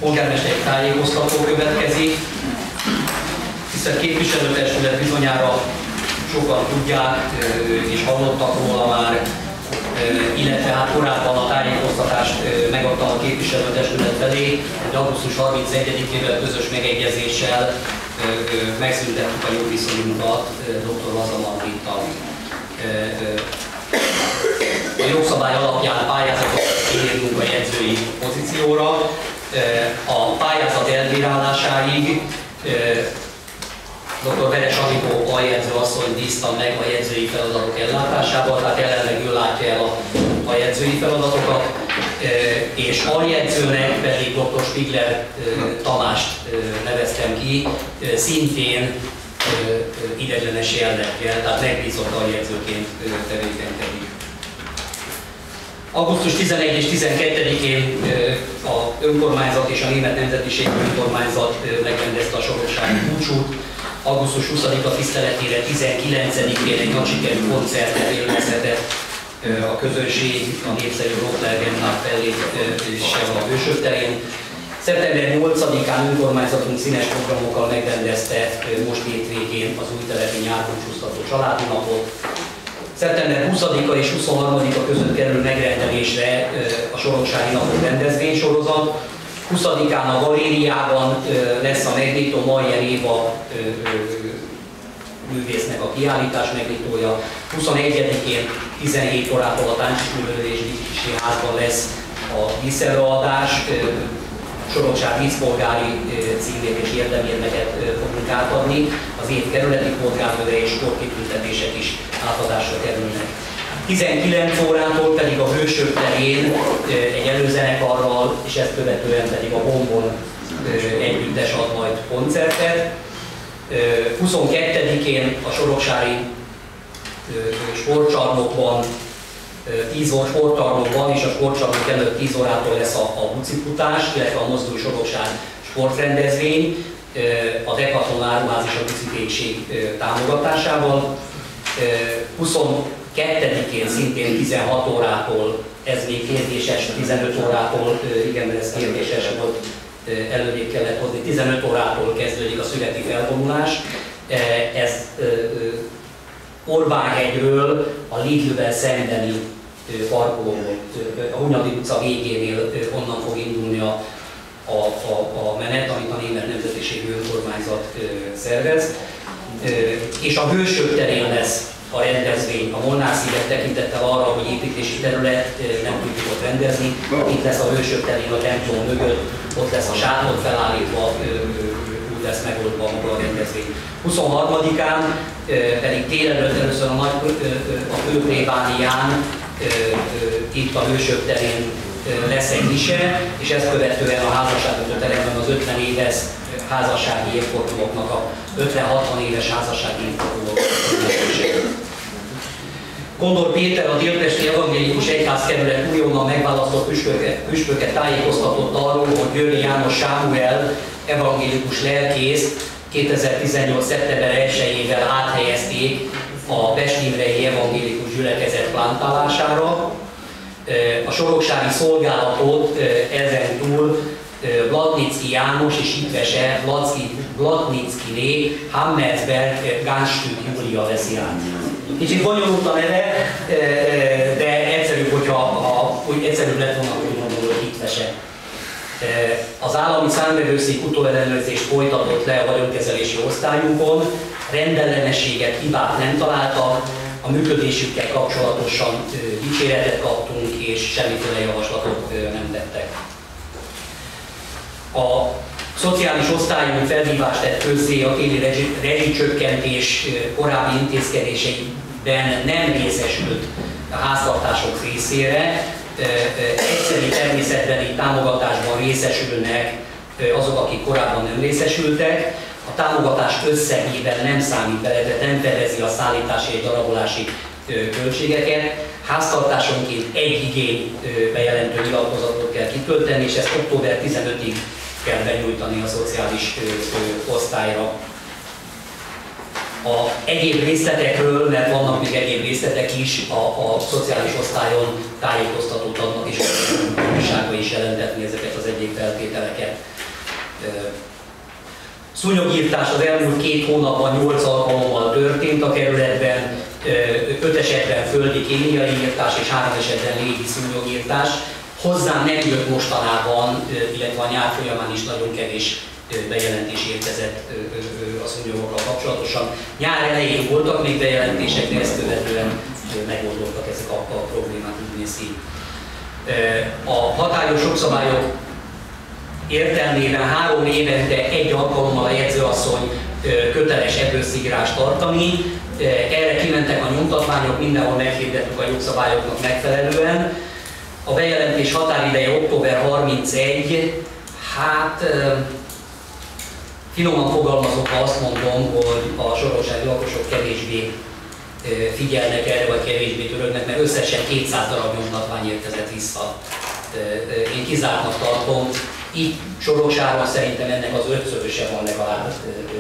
polgármesteri tájékoztató következik. Tisztelt képviselőtestület, bizonyára sokan tudják és hallottak róla már, illetve hát korábban a tájékoztatást megadtam a képviselőtestület felé, hogy augusztus 31-ével közös megegyezéssel megszüntettük a jogviszonyunkat dr. Laza Margittal. A jogszabály alapján pályázatot kérünk a jegyzői pozícióra. A pályázat elbírálásáig dr. Veres Anikó aljegyző asszony bízta meg a jegyzői feladatok ellátásával, tehát jelenleg ő látja el a jegyzői feladatokat, és aljegyzőnek pedig dr. Spigler Tamást neveztem ki, szintén ideiglenes jelleggel, tehát megbízott aljegyzőként tevékenykedik. Augusztus 11 és 12-én a önkormányzat és a német nemzetiségű önkormányzat megrendezte a soroksági búcsút. Augusztus 20-a tiszteletére 19-én egy nagy sikerű koncertet élvezhetett a közönség a népszerű Rocklergendnál fellépéssel a Hősök terén. Szeptember 8-án önkormányzatunk színes programokkal megrendezte most hétvégén az újtelepi nyárbúcsúztató családi napot. Szeptember 20-a és 23-a között kerül megrendelésre a soroksági napok rendezvénysorozat. 20-án a galériában lesz a megnyitó, Mayer Éva művésznek a kiállítás megnyitója. 21-én 17 órától a Táncsicsművelődési Házban lesz a díszelőadás. Sorokság vízpolgári címét és érdemérmeket fogunk átadni. Az év kerületi polgárműve és sportkitüntetések is átadásra kerülnek. 19 órától pedig a Hősök terén egy előzenekarral, és ezt követően pedig a Bombon együttes ad majd koncertet. 22-én a soroksári sportcsarnokban, 10 óra sportcsarnokban és a sportcsarnok előtt 10 órától lesz a bucifutás, illetve a Mozdulj Sorokság sportrendezvény, a Decathlon áruház és a biciklékség támogatásával. 22-én szintén 16 órától, ez még kérdéses, 15 órától, igen, mert ez kérdéses volt, előrébb kellett hozni, 15 órától kezdődik a születi felvonulás. Ez Orbánhegyről a Lidlvel szembeni parkolóból, a Hunyadi utca végénél onnan fog indulni a menet, amit a német nemzetiségű önkormányzat szervez. És a Hősök terén lesz a rendezvény, a Molnár-sziget tekintettel arra, hogy építési terület, nem tudjuk ott rendezni. Itt lesz a Hősök terén a templom mögött, ott lesz a sátor felállítva, úgy lesz megoldva maga a rendezvény. 23-án pedig délelőtt először a főplébánián, itt a Hősök terén lesz egy mise, és ezt követően a házasságkötőterekben az 50 éves házassági évfordulóknak, a 50-60 éves házassági évfordulóknak. Kondor Péter, a Délpesti Evangélikus Egyházkerület újonnan megválasztott püspöket tájékoztatott arról, hogy Győri János Sámuel evangélikus lelkész 2018. szeptember 1-ével áthelyezték a Pest Imrei Evangélikus Gyülekezet plántálására. A soroksági szolgálatot ezen túl Blatnicki János és hitvese Blatnickiné Hammersberg Gánstük Júlia veszi át. Kicsit bonyolult a neve, de egyszerűbb, hogy egyszerűbb lett volna, hogy mondom, hogy hitvese. Az állami számvevőszék utóellenőrzést folytatott le a vagyonkezelési osztályunkon, rendellenességet, hibát nem találtak, a működésükkel kapcsolatosan dicséretet kaptunk, és semmiféle javaslatot nem tettek. A szociális osztályunk felhívást tett közzé a téli rezsicsökkentés korábbi intézkedéseiben nem részesült a háztartások részére. Egyszerű természetbeni támogatásban részesülnek azok, akik korábban nem részesültek. A támogatás összegében nem számít bele, tehát nem fedezi a szállítási és darabolási költségeket. Háztartásonként egy igény bejelentő nyilatkozatot kell kitölteni, és ezt október 15-ig kell benyújtani a szociális osztályra. A egyéb részletekről, mert vannak még egyéb részletek is, a szociális osztályon tájékoztatót adnak, és a bizottságba is jelentetni ezeket az egyéb feltételeket. Szúnyogírtás az elmúlt 2 hónapban 8 alkalommal történt a kerületben, 5 esetben földi kémiai írtás és 3 esetben légi szúnyogírtás. Hozzám nem jött mostanában, illetve a nyár folyamán is nagyon kevés bejelentés érkezett a szúnyogokkal kapcsolatosan. Nyár elején voltak még bejelentések, de ezt követően megoldottak ezek a problémák, úgy néz ki. A hatályos jogszabályok értelmében 3 évente 1 alkalommal a jegyzőasszony köteles ebőszigrást tartani. Erre kimentek a nyomtatványok, mindenhol meghirdettük a jogszabályoknak megfelelően. A bejelentés határideje október 31, hát finoman fogalmazva azt mondom, hogy a soroksági lakosok kevésbé figyelnek erre, vagy kevésbé törődnek, mert összesen 200 darab nyomtatvány érkezett vissza. Én kizártnak tartom, így Soroksáron szerintem ennek az 5-szöröse van legalább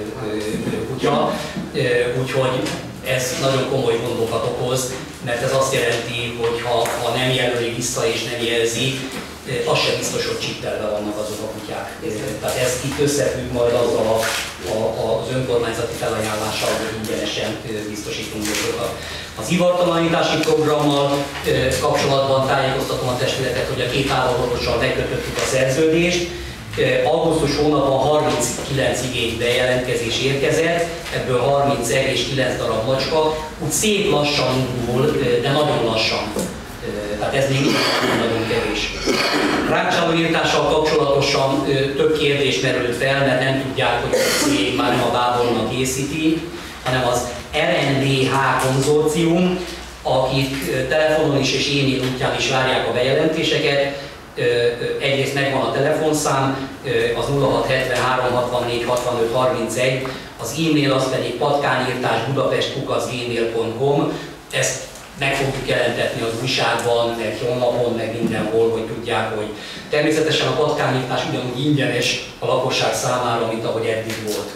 kutya, úgyhogy ez nagyon komoly gondokat okoz, mert ez azt jelenti, hogy ha nem jelöli vissza és nem jelzi, az sem biztos, hogy csiptelve vannak azok a kutyák. Tehát ez itt összefügg majd azzal az önkormányzati felajánlással, hogy ingyenesen biztosítunk dolgokat. Az ivartalanítási programmal kapcsolatban tájékoztatom a testületet, hogy a 2 állatorvossal megkötöttük a szerződést. Augusztus hónapban 39 igény bejelentkezés érkezett, ebből 30 és 9 darab macska. Úgy szép lassan indul, de nagyon lassan. Tehát ez még nagyon kevés. Rákcsálóírtással kapcsolatosan több kérdés merült fel, mert nem tudják, hogy a cég már nem a Bábolna készíti, hanem az RNDH konzorcium, akik telefonon is és e-mail útján is várják a bejelentéseket. Egyrészt megvan a telefonszám, az 0673 64 65 31, az e-mail az pedig patkányírtás@budapest@gmail.com. Ezt meg fogjuk jelentetni az újságban, meg honlapon, meg mindenhol, hogy tudják, hogy természetesen a patkányírtás ugyanúgy ingyenes a lakosság számára, mint ahogy eddig volt.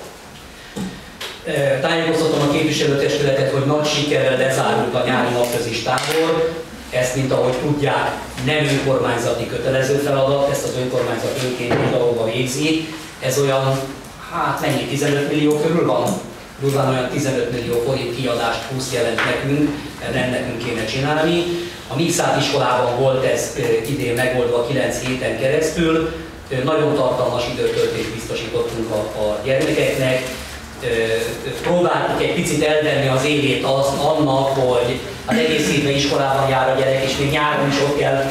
Tájékoztatom a képviselőtestületet, hogy nagy sikerrel lezárult a nyári napközis tábor. Ezt, mint ahogy tudják, nem önkormányzati kötelező feladat, ezt az önkormányzat önként valóban végzi. Ez olyan, hát mennyi, 15 millió körül van? Durván olyan 15 millió forint kiadást plusz jelent nekünk, nem nekünk kéne csinálni. A Mixát iskolában volt ez idén megoldva 9 héten keresztül. Nagyon tartalmas időtöltést biztosítottunk a gyermekeknek. Próbáltuk egy picit eltenni az évét annak, hogy az egész évben iskolában jár a gyerek, és még nyáron is ott kell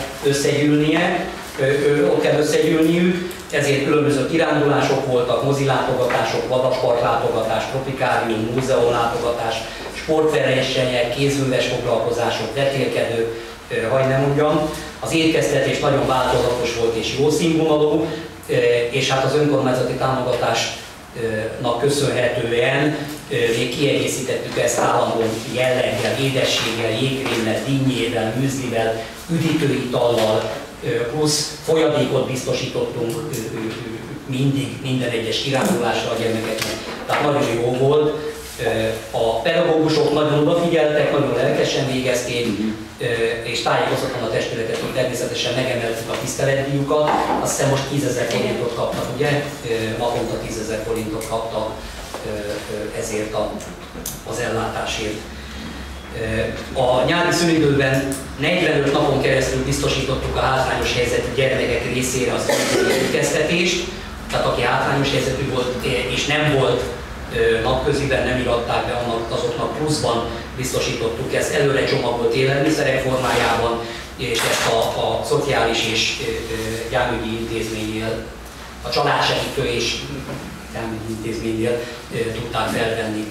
összegyűlniük, ezért különböző kirándulások voltak, mozilátogatások, vadaspartlátogatás, tropikárium, múzeumlátogatás, sportversenyek, kézműves foglalkozások, vetélkedő, hagy nem mondjam. Az étkeztetés nagyon változatos volt és jó színvonalú, és hát az önkormányzati támogatásnak köszönhetően még kiegészítettük ezt állandó jelleggel, édességgel, jégkrémmel, dinnyével, műzlivel, üdítőitallal, plusz folyadékot biztosítottunk minden egyes kirándulásra a gyermekeknek. Tehát nagyon jó volt. A pedagógusok nagyon odafigyeltek, nagyon lelkesen végezték, és tájékoztatom a testületet, hogy természetesen megemeltük a tiszteletdíjukat. Azt hiszem most 10 000 forintot kaptak, ugye? Naponta 10 000 forintot kaptak ezért az ellátásért. A nyári szünidőben 45 napon keresztül biztosítottuk a hátrányos helyzetű gyermekek részére az étkeztetést, tehát aki hátrányos helyzetű volt és nem volt napköziben, nem iratták be, azoknak pluszban biztosítottuk ezt előre csomagolt élelmiszerek formájában, és ezt a szociális és gyámügyi intézménynél, a családsegítő és gyámügyi intézménynél tudták felvenni.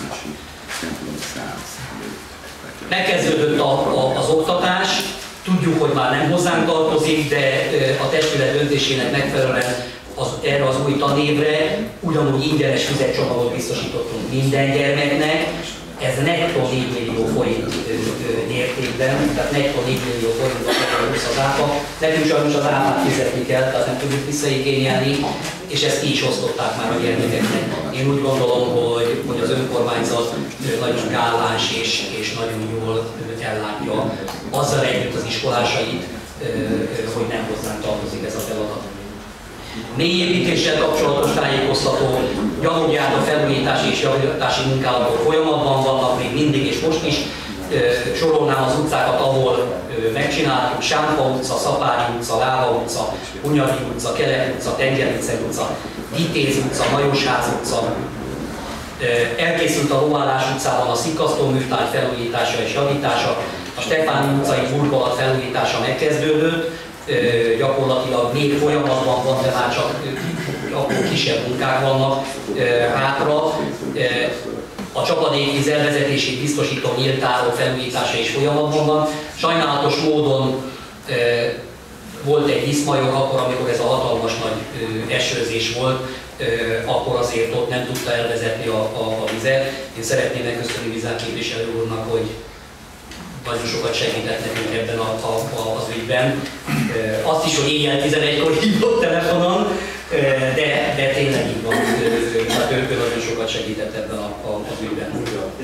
Megkezdődött az oktatás, tudjuk, hogy már nem hozzánk tartozik, de a testület döntésének megfelelően erre az új tanévre ugyanúgy ingyenes fizetcsomagot biztosítottunk minden gyermeknek. Ez nettó 4 millió forint értékben, tehát nettó 4 millió forintot plusz az áfa. Nekünk sajnos az áfát fizetni kell, tehát nem tudjuk visszaigényelni, és ezt ki is osztották már a gyermekeknek. Én úgy gondolom, hogy az önkormányzat nagyon gáláns és nagyon jól ellátja azzal együtt az iskolásait, hogy nem hozzánk tartozik ez a feladat. Mélyépítéssel kapcsolatos tájékoztató, Gyanúgyárda felújítási és javítási munkálatok folyamatban vannak még mindig és most is. Sorolnám az utcákat, ahol megcsináltuk: Sámpa utca, Szapári utca, Láva utca, Hunyadi utca, Kelek utca, Tengervice utca, Vitéz utca, Majosház utca. Elkészült a Lovállás utcában a szikkasztóműtárgy felújítása és javítása, a Stefáni utcai burkolat felújítása megkezdődött, gyakorlatilag még folyamatban van, de már csak akkor kisebb munkák vannak hátra. A csapadékvíz elvezetését biztosító nyílt tárok felújítása is folyamatban van. Sajnálatos módon volt egy Viszmajor, akkor, amikor ez a hatalmas nagy esőzés volt, akkor azért ott nem tudta elvezetni a vizet. Én szeretném megköszönni Vizák képviselő úrnak, hogy nagyon sokat segített nekünk ebben az ügyben. Azt is, hogy éjjel 11-kor hívott telefonon, de tényleg így van, tehát ő nagyon sokat segített ebben az ügyben.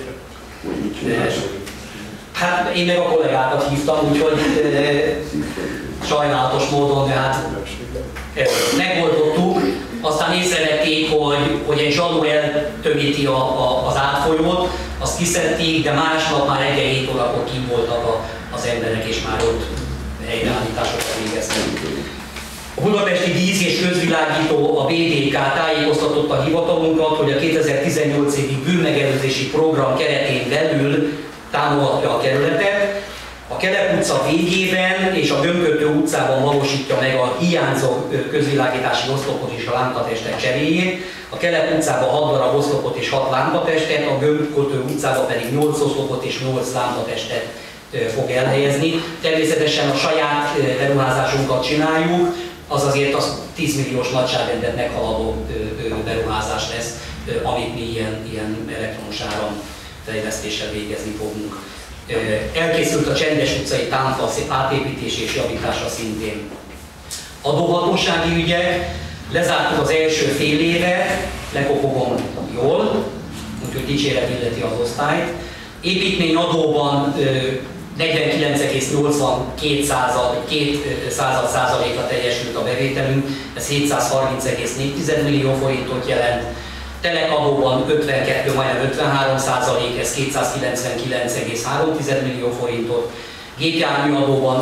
Hát én meg a kollégákat hívtam, úgyhogy sajnálatos módon, de hát megoldottuk. Aztán észrevették, hogy egy zsaló eltömíti az átfolyót, azt kiszedték, de másnap már reggel 7 órakor kint voltak az emberek, és már ott helyreállításokat végeztek. A Budapesti Víz- és Közvilágító, a BDK tájékoztatott a hivatalunkat, hogy a 2018 évi bűnmegelőzési program keretén belül támogatja a kerületet. A Kelek utca végében és a Gömbkötő utcában valósítja meg a hiányzó közvilágítási oszlopot és a lámpatestek cseréjét. A Kelek utcában 6 darab oszlopot és 6 lámpatestet, a Gömbkötő utcában pedig 8 oszlopot és 8 lámpatestet fog elhelyezni. Természetesen a saját beruházásunkat csináljuk, az azért az 10 milliós nagyságrendet meghaladó beruházás lesz, amit mi ilyen elektromos áram fejlesztéssel végezni fogunk. Elkészült a Csendes utcai támfal átépítés és javítása szintén. Adóhatósági ügyek, lezártuk az első fél éve, lekopogom jól, úgyhogy dicséret illeti az osztályt. Építményadóban 49,82%-ra teljesült a bevételünk, ez 730,4 millió forintot jelent. Telekadóban 52, majdnem 53%, ez 299,3 millió forintot. Gépjárműadóban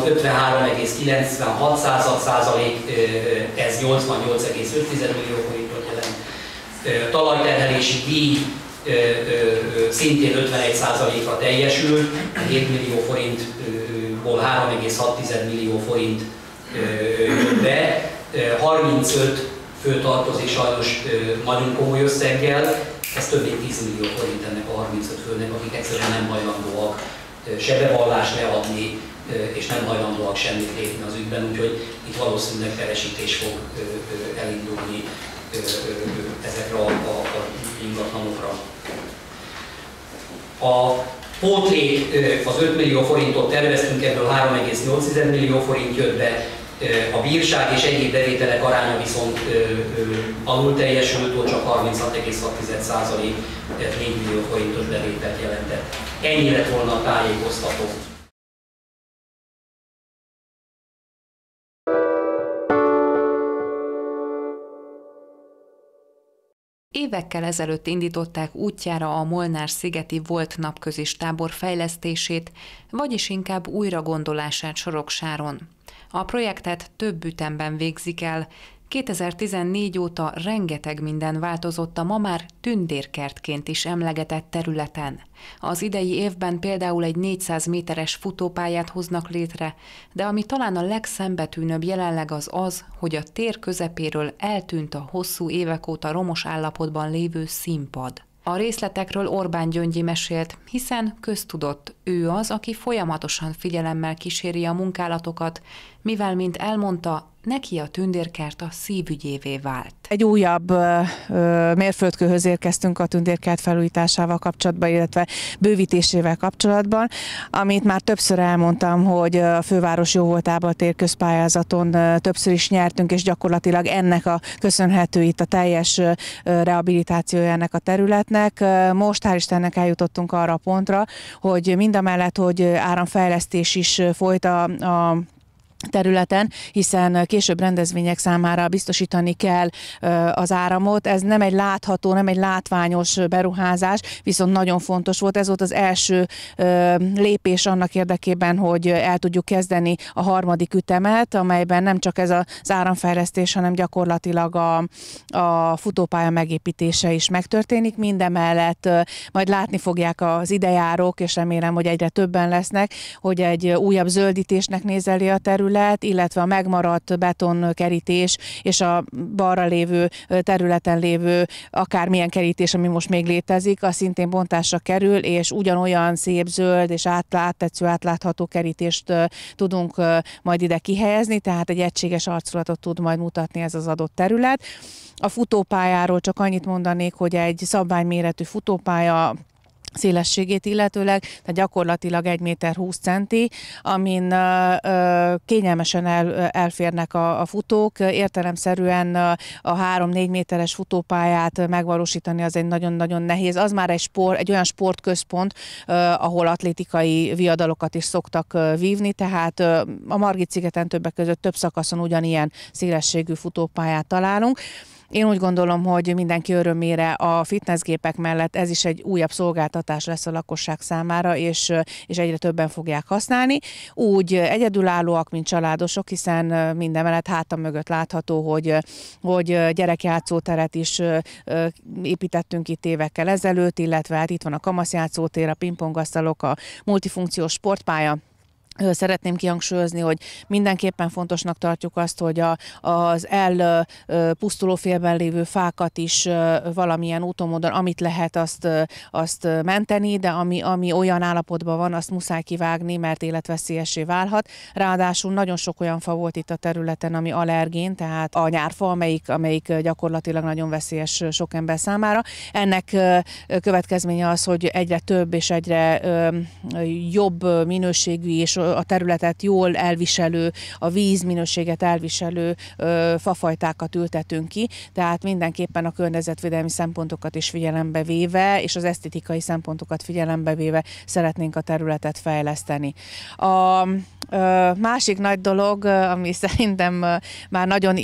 53,96%, ez 88,5 millió forintot jelent. Talajterhelési díj szintén 51%-ra teljesül, 7 millió forintból 3,6 millió forint jött be. 35 fő tartozik sajnos nagyon komoly összeggel, ez több mint 10 millió forint ennek a 35 főnek, akik egyszerűen nem hajlandóak se bevallást leadni, és nem hajlandóak semmit lépni az ügyben, úgyhogy itt valószínűleg peresítés fog elindulni ezekre a ingatlanokra. A pótlék az 5 millió forintot terveztünk, ebből 3,8 millió forint jött be. A bírság és egyéb bevételek aránya viszont alul teljesült, ott csak 36,6%, 4 millió forintos bevételt jelentett. Ennyi lett volna a tájékoztató. Évekkel ezelőtt indították útjára a Molnár-szigeti volt napközis tábor fejlesztését, vagyis inkább újragondolását Soroksáron. A projektet több ütemben végzik el. 2014 óta rengeteg minden változott a ma már tündérkertként is emlegetett területen. Az idei évben például egy 400 méteres futópályát hoznak létre, de ami talán a legszembetűnőbb jelenleg az, hogy a tér közepéről eltűnt a hosszú évek óta romos állapotban lévő színpad. A részletekről Orbán Gyöngyi mesélt, hiszen köztudott, ő az, aki folyamatosan figyelemmel kíséri a munkálatokat, mivel, mint elmondta, neki a tündérkert a szívügyévé vált. Egy újabb mérföldkőhöz érkeztünk a tündérkert felújításával kapcsolatban, illetve bővítésével kapcsolatban, amit már többször elmondtam, hogy a főváros jóvoltából térközpályázaton többször is nyertünk, és gyakorlatilag ennek a köszönhető itt a teljes rehabilitációja ennek a területnek. Most hál' Istennek eljutottunk arra a pontra, hogy mindamellett, hogy áramfejlesztés is folyt a területen, hiszen később rendezvények számára biztosítani kell az áramot. Ez nem egy látható, nem egy látványos beruházás, viszont nagyon fontos volt. Ez volt az első lépés annak érdekében, hogy el tudjuk kezdeni a harmadik ütemet, amelyben nem csak ez az áramfejlesztés, hanem gyakorlatilag a futópálya megépítése is megtörténik. Mindemellett majd látni fogják az idejárók, és remélem, hogy egyre többen lesznek, hogy egy újabb zöldítésnek nézeli a terület, illetve a megmaradt betonkerítés és a balra lévő területen lévő akármilyen kerítés, ami most még létezik, az szintén bontásra kerül, és ugyanolyan szép, zöld és tetsző, átlátható kerítést tudunk majd ide kihelyezni, tehát egy egységes arculatot tud majd mutatni ez az adott terület. A futópályáról csak annyit mondanék, hogy egy szabványméretű futópálya szélességét illetőleg, tehát gyakorlatilag 1,20 méter, amin kényelmesen elférnek a futók. Értelemszerűen a 3-4 méteres futópályát megvalósítani az egy nagyon-nagyon nehéz. Az már egy olyan sportközpont, ahol atlétikai viadalokat is szoktak vívni, tehát a Margit-szigeten többek között több szakaszon ugyanilyen szélességű futópályát találunk. Én úgy gondolom, hogy mindenki örömére a fitnessgépek mellett ez is egy újabb szolgáltatás lesz a lakosság számára, és egyre többen fogják használni. Úgy egyedülállóak, mint családosok, hiszen mindemellett hátam mögött látható, hogy gyerekjátszóteret is építettünk itt évekkel ezelőtt, illetve hát itt van a kamaszjátszótér, a pingpongasztalok, a multifunkciós sportpálya. Szeretném kihangsúlyozni, hogy mindenképpen fontosnak tartjuk azt, hogy az elpusztuló félben lévő fákat is valamilyen úton, módon, amit lehet, azt menteni, de ami olyan állapotban van, azt muszáj kivágni, mert életveszélyessé válhat. Ráadásul nagyon sok olyan fa volt itt a területen, ami allergén, tehát a nyárfa, amelyik gyakorlatilag nagyon veszélyes sok ember számára. Ennek következménye az, hogy egyre több és egyre jobb minőségű és a területet jól elviselő, a vízminőséget elviselő fafajtákat ültetünk ki, tehát mindenképpen a környezetvédelmi szempontokat is figyelembe véve, és az esztétikai szempontokat figyelembe véve szeretnénk a területet fejleszteni. A másik nagy dolog, ami szerintem már nagyon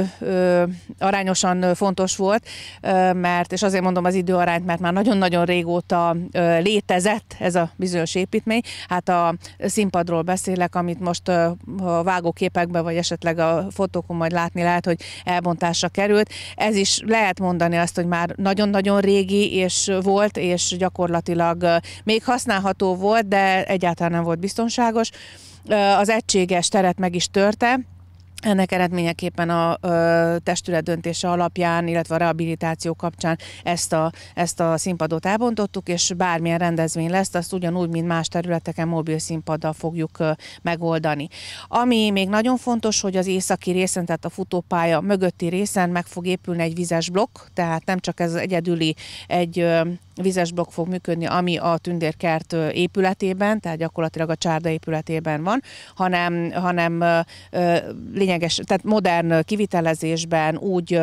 arányosan fontos volt, és azért mondom az időarányt, mert már nagyon-nagyon régóta létezett ez a bizonyos építmény. Hát a színpadról beszélek, amit most a vágóképekben, vagy esetleg a fotókon majd látni lehet, hogy elbontásra került. Ez is lehet mondani azt, hogy már nagyon-nagyon régi és gyakorlatilag még használható volt, de egyáltalán nem volt biztonságos. Az egységes teret meg is törte. Ennek eredményeképpen a testület döntése alapján, illetve a rehabilitáció kapcsán ezt a színpadot elbontottuk, és bármilyen rendezvény lesz, azt ugyanúgy, mint más területeken mobil színpaddal fogjuk megoldani. Ami még nagyon fontos, hogy az északi részen, tehát a futópálya mögötti részen meg fog épülni egy vizes blokk, tehát nem csak ez az egyedüli egy vizes blokk fog működni, ami a tündérkert épületében, tehát gyakorlatilag a csárda épületében van, hanem lényeges, tehát modern kivitelezésben úgy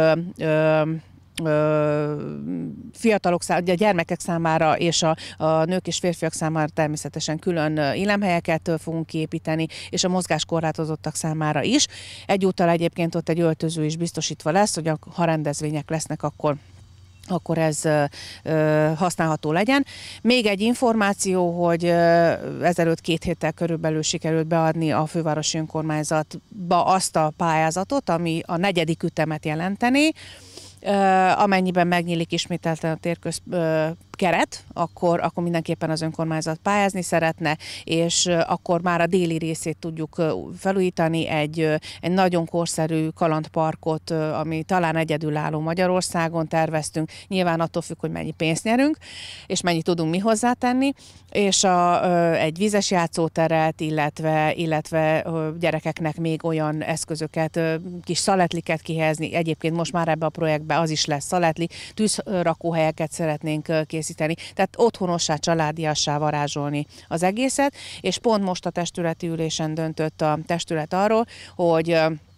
fiatalok számára, a gyermekek számára és a nők és férfiak számára természetesen külön élemhelyeket fogunk kiépíteni, és a mozgáskorlátozottak számára is. Egyúttal egyébként ott egy öltöző is biztosítva lesz, hogy ha rendezvények lesznek, akkor ez használható legyen. Még egy információ, hogy ezelőtt 2 héttel körülbelül sikerült beadni a fővárosi önkormányzatba azt a pályázatot, ami a 4. ütemet jelenteni, amennyiben megnyílik ismételten a térkeret, akkor mindenképpen az önkormányzat pályázni szeretne, és akkor már a déli részét tudjuk felújítani, egy nagyon korszerű kalandparkot, ami talán egyedülálló Magyarországon terveztünk, nyilván attól függ, hogy mennyi pénzt nyerünk, és mennyit tudunk mi hozzátenni, és egy vízes játszóteret, illetve gyerekeknek még olyan eszközöket, kis szaletliket kihelyezni. Egyébként most már ebbe a projektbe az is lesz szaletli, tűzrakóhelyeket szeretnénk készíteni, tehát otthonossá, családiassá varázsolni az egészet, és pont most a testületi ülésen döntött a testület arról, hogy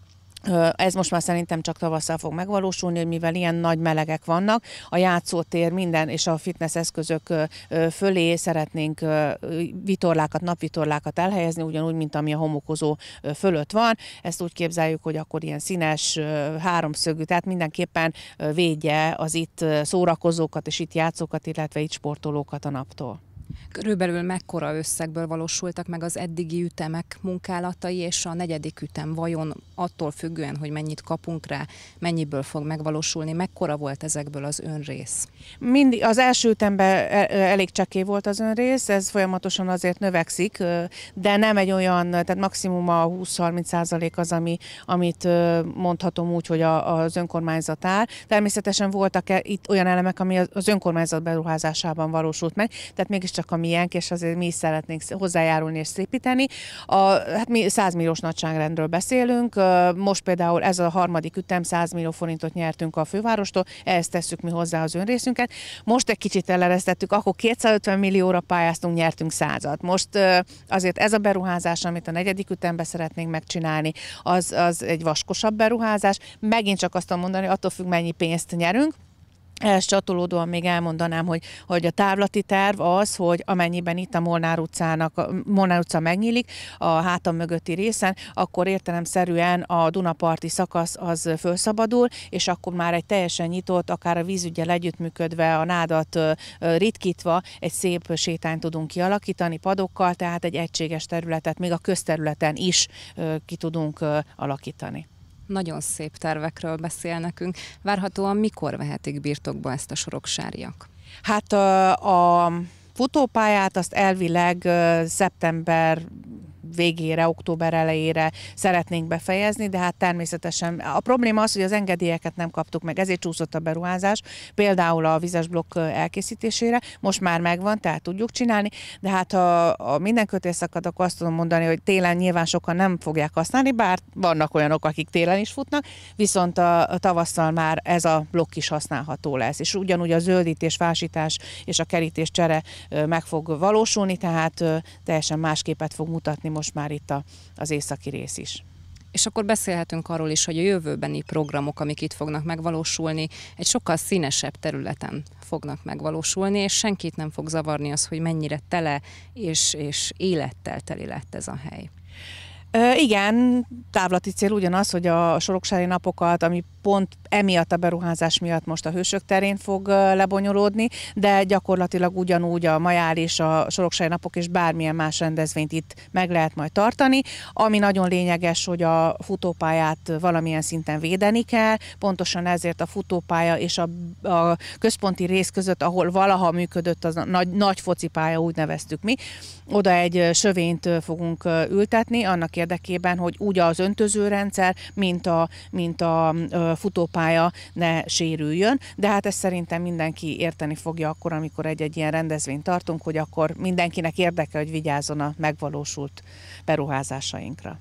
Ez most már szerintem csak tavasszal fog megvalósulni, hogy mivel ilyen nagy melegek vannak, a játszótér minden és a fitness eszközök fölé szeretnénk vitorlákat, napvitorlákat elhelyezni, ugyanúgy, mint ami a homokozó fölött van. Ezt úgy képzeljük, hogy akkor ilyen színes, háromszögű, tehát mindenképpen védje az itt szórakozókat és itt játszókat, illetve itt sportolókat a naptól. Körülbelül mekkora összegből valósultak meg az eddigi ütemek munkálatai, és a negyedik ütem vajon attól függően, hogy mennyit kapunk rá, mennyiből fog megvalósulni, mekkora volt ezekből az önrész? Mindig az első ütemben elég csekély volt az önrész, ez folyamatosan azért növekszik, de nem egy olyan, tehát maximum a 20-30% az, amit mondhatom úgy, hogy az önkormányzat áll. Természetesen voltak itt olyan elemek, ami az önkormányzat beruházásában valósult meg, tehát mégiscsak a miénk, és azért mi is szeretnénk hozzájárulni és szépíteni. Hát mi 100 milliós nagyságrendről beszélünk, most például ez a harmadik ütem, 100 millió forintot nyertünk a fővárostól, ehhez tesszük mi hozzá az önrészünket. Most egy kicsit eleresztettük, akkor 250 millióra pályáztunk, nyertünk 100-at. Most azért ez a beruházás, amit a negyedik ütemben szeretnénk megcsinálni, az egy vaskosabb beruházás. Megint csak azt tudom mondani, attól függ, mennyi pénzt nyerünk. Ehhez csatolódóan még elmondanám, hogy a távlati terv az, hogy amennyiben itt a Molnár utca megnyílik, a hátam mögötti részen, akkor értelemszerűen a Dunaparti szakasz az felszabadul, és akkor már egy teljesen nyitott, akár a vízüggyel együttműködve, a nádat ritkítva egy szép sétányt tudunk kialakítani padokkal, tehát egy egységes területet még a közterületen is ki tudunk alakítani. Nagyon szép tervekről beszél nekünk. Várhatóan mikor vehetik birtokba ezt a soroksáriak? Hát a futópályát azt elvileg szeptember végére, október elejére szeretnénk befejezni, de hát természetesen a probléma az, hogy az engedélyeket nem kaptuk meg, ezért csúszott a beruházás, például a vizes blokk elkészítésére, most már megvan, tehát tudjuk csinálni, de hát ha minden kötél szakad, akkor azt tudom mondani, hogy télen nyilván sokan nem fogják használni, bár vannak olyanok, akik télen is futnak, viszont a tavasszal már ez a blokk is használható lesz, és ugyanúgy a zöldítés, fásítás és a kerítés csere meg fog valósulni, tehát teljesen más képet fog mutatni most már itt az északi rész is. És akkor beszélhetünk arról is, hogy a jövőbeni programok, amik itt fognak megvalósulni, egy sokkal színesebb területen fognak megvalósulni, és senkit nem fog zavarni az, hogy mennyire tele és élettel teli lett ez a hely. Igen, távlati cél ugyanaz, hogy a soroksári napokat, ami pont emiatt a beruházás miatt most a Hősök terén fog lebonyolódni, de gyakorlatilag ugyanúgy a Majál és a soroksári napok és bármilyen más rendezvényt itt meg lehet majd tartani. Ami nagyon lényeges, hogy a futópályát valamilyen szinten védeni kell, pontosan ezért a futópálya és a központi rész között, ahol valaha működött az nagy focipálya, úgy neveztük mi, oda egy sövényt fogunk ültetni, annak érdekében, hogy úgy az öntözőrendszer, mint a futópálya ne sérüljön, de hát ezt szerintem mindenki érteni fogja akkor, amikor egy ilyen rendezvényt tartunk, hogy akkor mindenkinek érdeke, hogy vigyázzon a megvalósult beruházásainkra.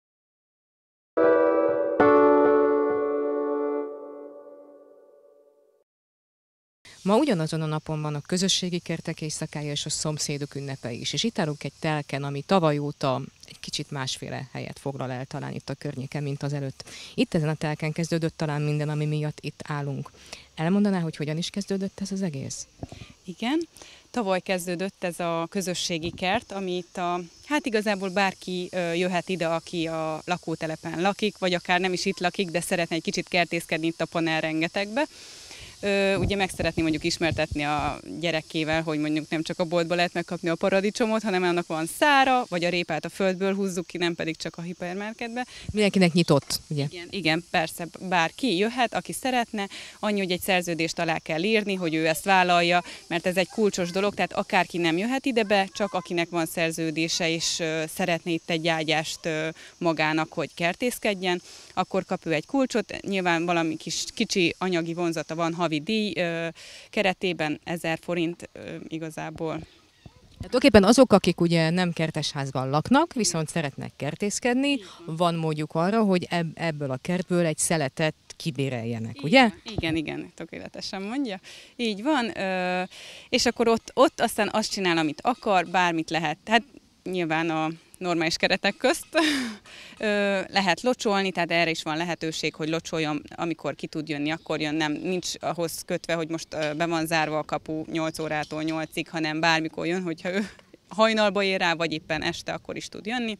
Ma ugyanazon a napon van a közösségi kertek éjszakája és a szomszédok ünnepe is, és itt állunk egy telken, ami tavaly óta egy kicsit másféle helyet foglal el talán itt a környéken, mint az előtt. Itt ezen a telken kezdődött talán minden, ami miatt itt állunk. Elmondaná, hogy hogyan is kezdődött ez az egész? Igen, tavaly kezdődött ez a közösségi kert, ami itt hát igazából bárki jöhet ide, aki a lakótelepen lakik, vagy akár nem is itt lakik, de szeretne egy kicsit kertészkedni itt a Panel rengetegbe. Ugye meg szeretném mondjuk ismertetni a gyerekével, hogy mondjuk nem csak a boltba lehet megkapni a paradicsomot, hanem annak van szára, vagy a répát a földből húzzuk ki, nem pedig csak a hipermarketbe. Mindenkinek nyitott, ugye? Igen, persze, bárki jöhet, aki szeretne, annyi, hogy egy szerződést alá kell írni, hogy ő ezt vállalja, mert ez egy kulcsos dolog, tehát akárki nem jöhet ide be, csak akinek van szerződése, és szeretné itt egy ágyást magának, hogy kertészkedjen, akkor kap ő egy kulcsot, nyilván valami kicsi anyagi vonzata van, havi díj keretében 1000 forint igazából. Tulajdonképpen azok, akik ugye nem kertesházban laknak, viszont szeretnek kertészkedni, van módjuk arra, hogy ebből a kertből egy szeletet kibéreljenek, ugye? Igen, tökéletesen mondja. Így van, és akkor ott aztán azt csinál, amit akar, bármit lehet. Hát nyilván normális keretek közt. Lehet locsolni, tehát erre is van lehetőség, hogy locsoljon, amikor ki tud jönni, akkor jön, nincs ahhoz kötve, hogy most be van zárva a kapu 8 órától 8-ig, hanem bármikor jön, hogyha ő hajnalba ér rá, vagy éppen este, akkor is tud jönni.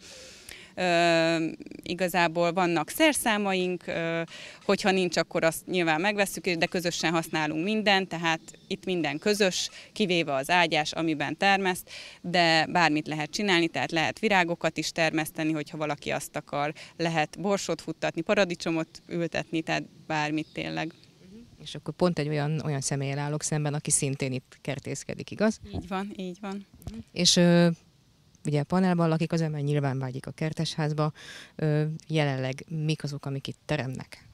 Igazából vannak szerszámaink, hogyha nincs, akkor azt nyilván megvesszük, de közösen használunk mindent, tehát itt minden közös, kivéve az ágyás, amiben termeszt, de bármit lehet csinálni, tehát lehet virágokat is termeszteni, hogyha valaki azt akar, lehet borsot futtatni, paradicsomot ültetni, tehát bármit tényleg. És akkor pont egy olyan személlyel állok szemben, aki szintén itt kertészkedik, igaz? Így van, így van. És ugye panelban lakik az ember, nyilván vágyik a kertesházba. Jelenleg mik azok, amik itt teremnek?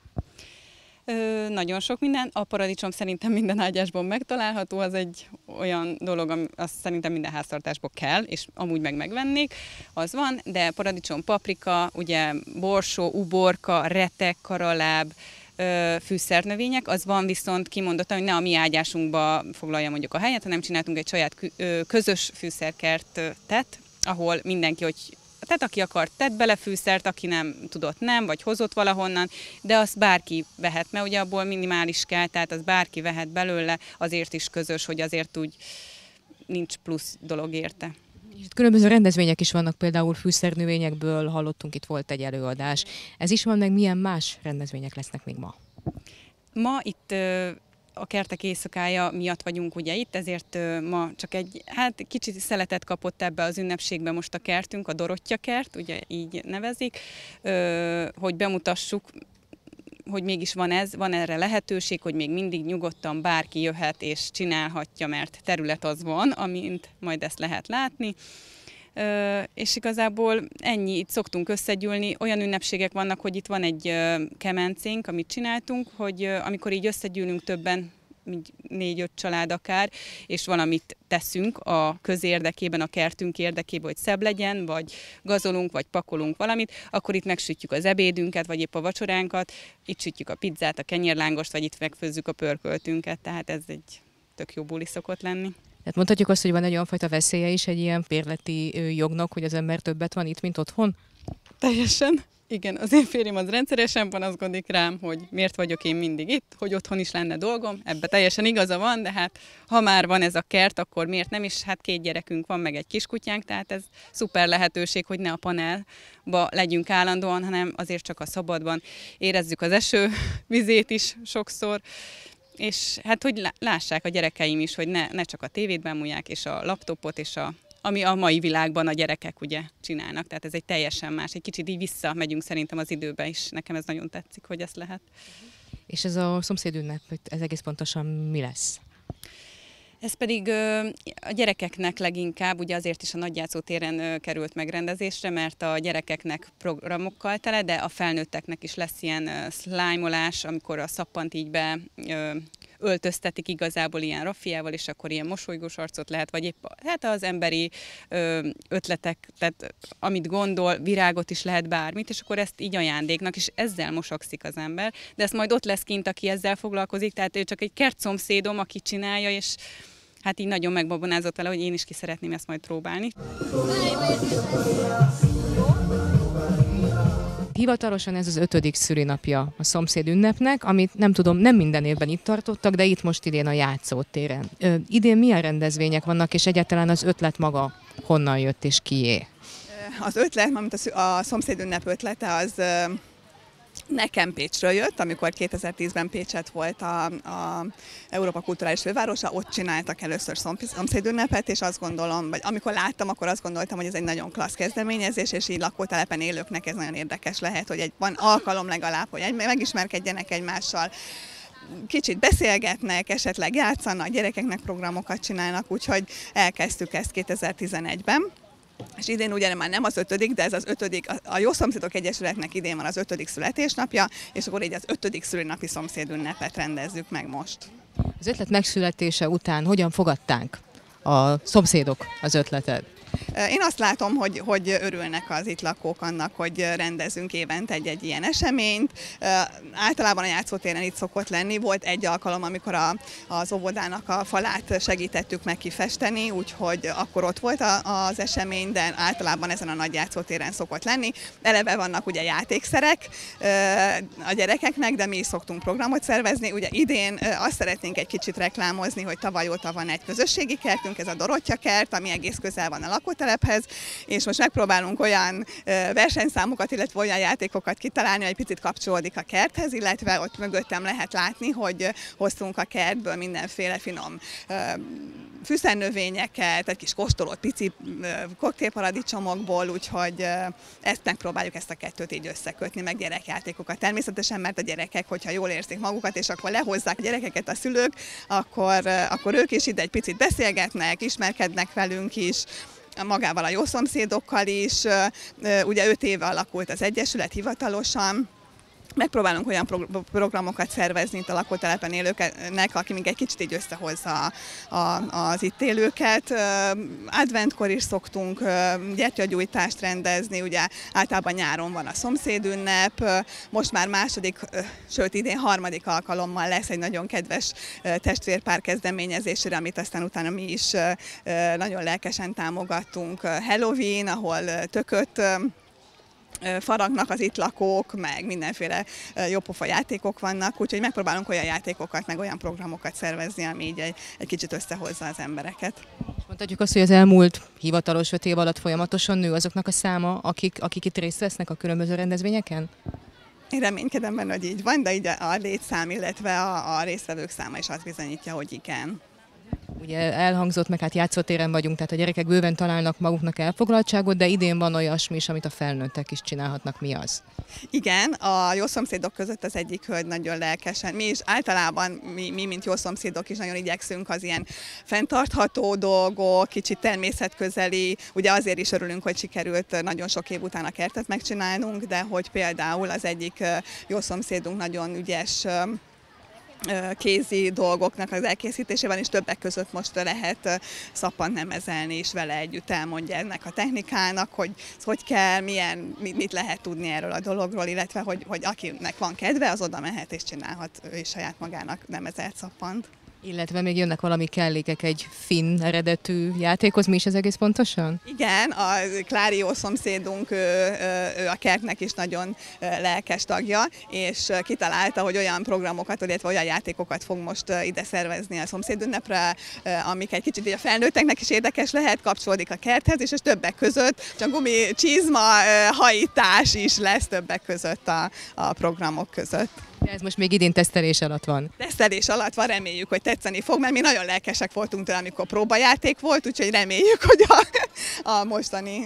Nagyon sok minden. A paradicsom szerintem minden ágyásban megtalálható, az egy olyan dolog, ami azt szerintem minden háztartásból kell, és amúgy megvennék, az van, de paradicsom, paprika, ugye borsó, uborka, retek, karaláb, fűszernövények, az van, viszont kimondottan, hogy ne a mi ágyásunkba foglalja mondjuk a helyet, hanem csináltunk egy saját közös fűszerkertet, ahol mindenki, tehát aki akart, tett bele fűszert, aki nem tudott, nem, vagy hozott valahonnan, de azt bárki vehet, mert ugye abból minimális kell, tehát az bárki vehet belőle, azért is közös, hogy azért úgy nincs plusz dolog érte. És itt különböző rendezvények is vannak, például fűszernövényekből hallottunk, itt volt egy előadás. Ez is van, meg milyen más rendezvények lesznek még ma? Ma itt a kertek éjszakája miatt vagyunk ugye itt, ezért ma csak egy kicsit szeletet kapott ebbe az ünnepségbe most a kertünk, a Dorottya kert, ugye így nevezik, hogy bemutassuk, hogy mégis van erre lehetőség, hogy még mindig nyugodtan bárki jöhet és csinálhatja, mert terület az van, amint majd ezt lehet látni. És igazából ennyi, itt szoktunk összegyűlni, olyan ünnepségek vannak, hogy itt van egy kemencénk, amit csináltunk, hogy amikor így összegyűlünk többen, 4-5 család akár, és valamit teszünk a közérdekében, a kertünk érdekében, hogy szebb legyen, vagy gazolunk, vagy pakolunk valamit, akkor itt megsütjük az ebédünket, vagy épp a vacsoránkat, itt sütjük a pizzát, a kenyérlángost, vagy itt megfőzzük a pörköltünket, tehát ez egy tök jó buli szokott lenni. Tehát mondhatjuk azt, hogy van egy olyan fajta veszélye is egy ilyen bérleti jognak, hogy az ember többet van itt, mint otthon? Teljesen. Igen, az én férjem az rendszeresen panaszkodik rám, hogy miért vagyok én mindig itt, hogy otthon is lenne dolgom. Ebbe teljesen igaza van, de hát ha már van ez a kert, akkor miért nem is? Hát 2 gyerekünk van, meg egy kiskutyánk, tehát ez szuper lehetőség, hogy ne a panelba legyünk állandóan, hanem azért csak a szabadban érezzük az eső vizét is sokszor. És hát, hogy lássák a gyerekeim is, hogy ne csak a tévét bámulják, és a laptopot, és ami a mai világban a gyerekek ugye csinálnak. Tehát ez egy teljesen más, egy kicsit így visszamegyünk szerintem az időbe is. Nekem ez nagyon tetszik, hogy ez lehet. És ez a szomszédünnep, ez egész pontosan mi lesz? Ez pedig a gyerekeknek leginkább, ugye azért is a Nagyjátszótéren került megrendezésre, mert a gyerekeknek programokkal tele, de a felnőtteknek is lesz ilyen szlájmolás, amikor a szappant így öltöztetik igazából ilyen raffiával, és akkor ilyen mosolygós arcot lehet, vagy épp hát az emberi ötletek, tehát amit gondol, virágot is lehet, bármit, és akkor ezt így ajándéknak, és ezzel mosakszik az ember, de ezt majd ott lesz kint, aki ezzel foglalkozik, tehát ő csak egy kertszomszédom, aki csinálja, és hát így nagyon megbabonázott vele, hogy én is ki szeretném ezt majd próbálni. Hivatalosan ez az 5. szülinapja a szomszédünnepnek, amit nem tudom, nem minden évben itt tartottak, de itt most idén a Játszótéren. Idén milyen rendezvények vannak, és egyáltalán az ötlet maga honnan jött és kié? Az ötlet, mint a szomszédünnep ötlete, az nekem Pécsről jött, amikor 2010-ben Pécset volt a Európa Kulturális Fővárosa, ott csináltak először szomszédünnepet, és azt gondolom, vagy amikor láttam, akkor azt gondoltam, hogy ez egy nagyon klassz kezdeményezés, és így lakótelepen élőknek ez nagyon érdekes lehet, hogy van alkalom legalább, hogy megismerkedjenek egymással, kicsit beszélgetnek, esetleg játszanak, gyerekeknek programokat csinálnak, úgyhogy elkezdtük ezt 2011-ben. És idén ugye már nem az 5., de ez az 5., a Jó Szomszédok Egyesületnek idén van az 5. születésnapja, és akkor így az 5. szülinapi szomszédünnepet rendezzük meg most. Az ötlet megszületése után hogyan fogadták a szomszédok az ötletet? Én azt látom, hogy örülnek az itt lakók annak, hogy rendezünk évente egy ilyen eseményt. Általában a játszótéren itt szokott lenni. Volt egy alkalom, amikor az óvodának a falát segítettük meg kifesteni, úgyhogy akkor ott volt az esemény, de általában ezen a nagy játszótéren szokott lenni. Eleve vannak ugye játékszerek a gyerekeknek, de mi is szoktunk programot szervezni. Ugye idén azt szeretnénk egy kicsit reklámozni, hogy tavaly óta van egy közösségi kertünk, ez a Dorottya kert, ami egész közel van a lakótelephez, és most megpróbálunk olyan versenyszámokat, illetve olyan játékokat kitalálni, hogy egy picit kapcsolódik a kerthez, illetve ott mögöttem lehet látni, hogy hoztunk a kertből mindenféle finom fűszernövényeket, egy kis kóstolót pici koktélparadicsomokból, úgyhogy ezt megpróbáljuk ezt a kettőt így összekötni, meg gyerekjátékokat. Természetesen, mert a gyerekek, hogyha jól érzik magukat, és akkor lehozzák a gyerekeket a szülők, akkor ők is ide egy picit beszélgetnek, ismerkednek velünk is, magával a jó szomszédokkal is. Ugye 5 éve alakult az Egyesület hivatalosan. Megpróbálunk olyan programokat szervezni itt a lakótelepen élőknek, aki még egy kicsit így összehozza az itt élőket. Adventkor is szoktunk gyertyagyújtást rendezni, ugye általában nyáron van a szomszédünnep, most már második, sőt idén harmadik alkalommal lesz egy nagyon kedves testvérpár kezdeményezésére, amit aztán utána mi is nagyon lelkesen támogattunk. Halloween, ahol tököt faragnak az itt lakók, meg mindenféle jópofa játékok vannak, úgyhogy megpróbálunk olyan játékokat, meg olyan programokat szervezni, ami így egy kicsit összehozza az embereket. Mondhatjuk azt, hogy az elmúlt hivatalos 5 év alatt folyamatosan nő azoknak a száma, akik itt részt vesznek a különböző rendezvényeken? Én reménykedem benne, hogy így van, de így a létszám, illetve a résztvevők száma is azt bizonyítja, hogy igen. Ugye elhangzott, meg hát játszótéren vagyunk, tehát a gyerekek bőven találnak maguknak elfoglaltságot, de idén van olyasmi is, amit a felnőttek is csinálhatnak. Mi az? Igen, a jó szomszédok között az egyik hölgy nagyon lelkesen. Mi is általában, mi mint jó szomszédok is nagyon igyekszünk az ilyen fenntartható dolgok, kicsit természetközeli. Ugye azért is örülünk, hogy sikerült nagyon sok év után a kertet megcsinálnunk, de hogy például az egyik jó szomszédunk nagyon ügyes kézi dolgoknak az elkészítésében, és többek között most lehet szappant nemezelni, és vele együtt elmondja ennek a technikának, hogy kell, mit lehet tudni erről a dologról, illetve hogy akinek van kedve, az oda mehet és csinálhat ő is saját magának nemezelt szappant. Illetve még jönnek valami kellékek egy finn eredetű játékhoz. Mi is ez egész pontosan? Igen, a Klári jó szomszédunk, ő a kertnek is nagyon lelkes tagja, és kitalálta, hogy olyan programokat, illetve olyan játékokat fog most ide szervezni a szomszédünnepre, amik egy kicsit a felnőtteknek is érdekes lehet, kapcsolódik a kerthez, és többek között csak gumi csizma hajítás is lesz többek között a programok között. De ez most még idén tesztelés alatt van. Tesztelés alatt van, reméljük, hogy tetszeni fog, mert mi nagyon lelkesek voltunk tőle, amikor próbajáték volt, úgyhogy reméljük, hogy a mostani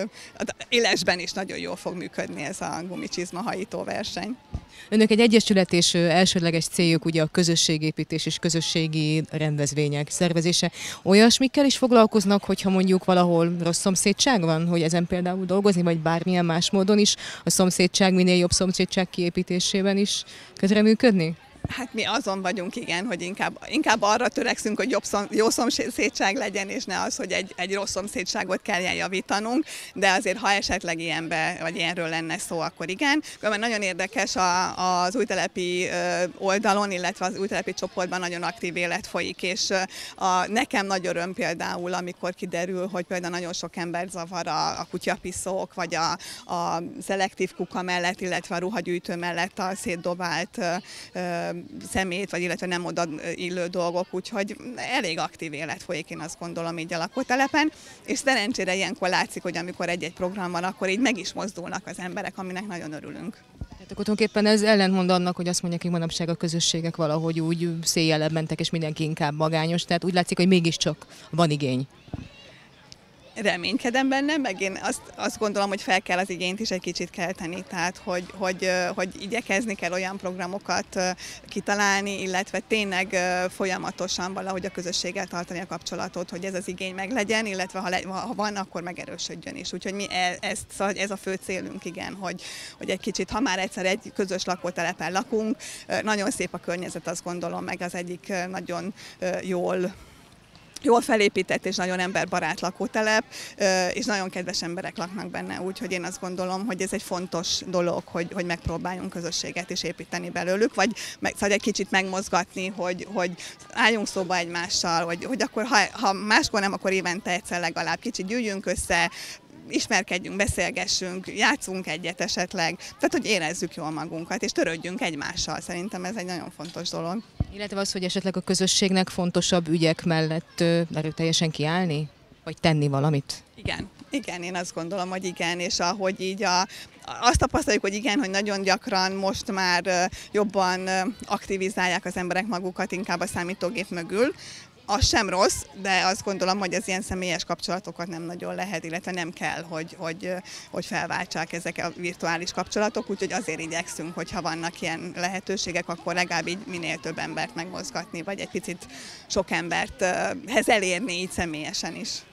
élesben is nagyon jól fog működni ez a gumicsizma hajító verseny. Önök egy egyesület, és elsődleges céljuk ugye a közösségépítés és közösségi rendezvények szervezése. Olyasmikkel is foglalkoznak, hogyha mondjuk valahol rossz szomszédság van, hogy ezen például dolgozni, vagy bármilyen más módon is a szomszédság, minél jobb szomszédság kiépítésében is közreműködni? Hát mi azon vagyunk, igen, hogy inkább arra törekszünk, hogy jó szomszédság legyen, és ne az, hogy egy rossz szomszédságot kelljen javítanunk, de azért, ha esetleg ilyenről lenne szó, akkor igen. Mert nagyon érdekes az újtelepi oldalon, illetve az újtelepi csoportban nagyon aktív élet folyik, és nekem nagy öröm például, amikor kiderül, hogy például nagyon sok ember zavar a kutyapiszók, vagy a szelektív kuka mellett, illetve a ruhagyűjtő mellett a szétdobált szemét, vagy illetve nem oda illő dolgok, úgyhogy elég aktív élet folyik, én azt gondolom így a lakótelepen, és szerencsére ilyenkor látszik, hogy amikor egy-egy program van, akkor így meg is mozdulnak az emberek, aminek nagyon örülünk. Tehát akkor tulajdonképpen ez ellentmond annak, hogy azt mondják, hogy manapság a közösségek valahogy úgy széjjel mentek, és mindenki inkább magányos, tehát úgy látszik, hogy mégiscsak van igény. Reménykedem benne, meg én azt gondolom, hogy fel kell az igényt is egy kicsit kelteni, tehát hogy igyekezni kell olyan programokat kitalálni, illetve tényleg folyamatosan valahogy a közösséggel tartani a kapcsolatot, hogy ez az igény meglegyen, illetve ha van, akkor megerősödjön is. Úgyhogy mi ez a fő célunk, igen, hogy egy kicsit, ha már egyszer egy közös lakótelepen lakunk, nagyon szép a környezet, azt gondolom, meg az egyik nagyon jól jól felépített és nagyon emberbarát lakótelep, és nagyon kedves emberek laknak benne, úgyhogy én azt gondolom, hogy ez egy fontos dolog, hogy megpróbáljunk közösséget is építeni belőlük, vagy egy kicsit megmozgatni, hogy álljunk szóba egymással, hogy akkor ha máskor nem, akkor évente egyszer legalább kicsit gyűjjünk össze, ismerkedjünk, beszélgessünk, játszunk egyet esetleg, tehát hogy érezzük jól magunkat, és törődjünk egymással. Szerintem ez egy nagyon fontos dolog. Illetve az, hogy esetleg a közösségnek fontosabb ügyek mellett erőteljesen kiállni? Vagy tenni valamit? Igen, én azt gondolom, hogy igen, és ahogy így azt tapasztaljuk, hogy igen, hogy nagyon gyakran most már jobban aktivizálják az emberek magukat inkább a számítógép mögül. Az sem rossz, de azt gondolom, hogy az ilyen személyes kapcsolatokat nem nagyon lehet, illetve nem kell, hogy felváltsák ezek a virtuális kapcsolatok, úgyhogy azért igyekszünk, hogyha vannak ilyen lehetőségek, akkor legalább így minél több embert megmozgatni, vagy egy picit sok emberthez elérni így személyesen is.